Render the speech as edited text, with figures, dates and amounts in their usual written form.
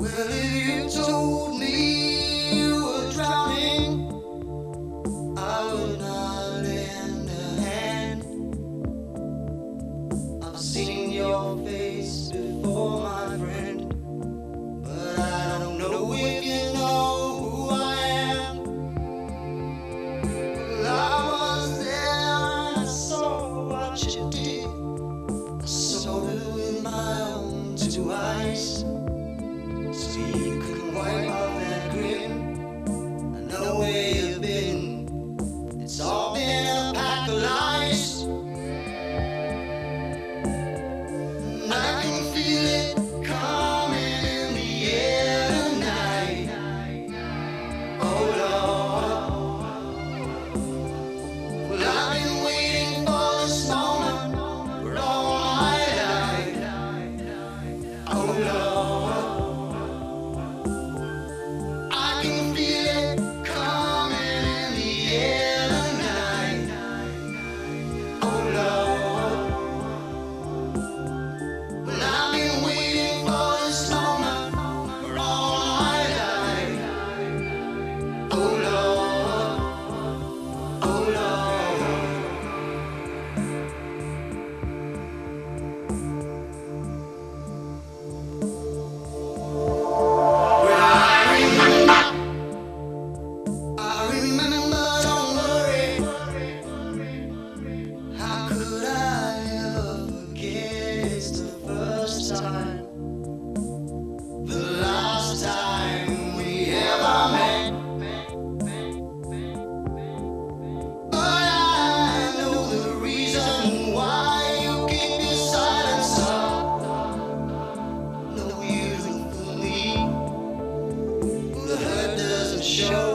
Well, if you told me you were drowning, I would not lend a hand. I've seen your face before, my friend, but I don't know if you know who I am. Well, I was there and I saw what you did. I saw it with my own two eyes. So you can wipe off that grin. I know where you've been. It's all been a pack of lies. And I can feel it coming in the air tonight. Oh Lord. Well, I've been waiting for this moment for all my life. Oh Lord. I can feel it coming in the air tonight. Oh Lord. Well, I've been waiting for this moment for all my life. Oh Lord. Oh Lord. Well, I remember, don't worry. How could I ever forget? It's the first time, the last time we ever met. But I know the reason why you keep your silence up. No, you don't fool me. The hurt doesn't show.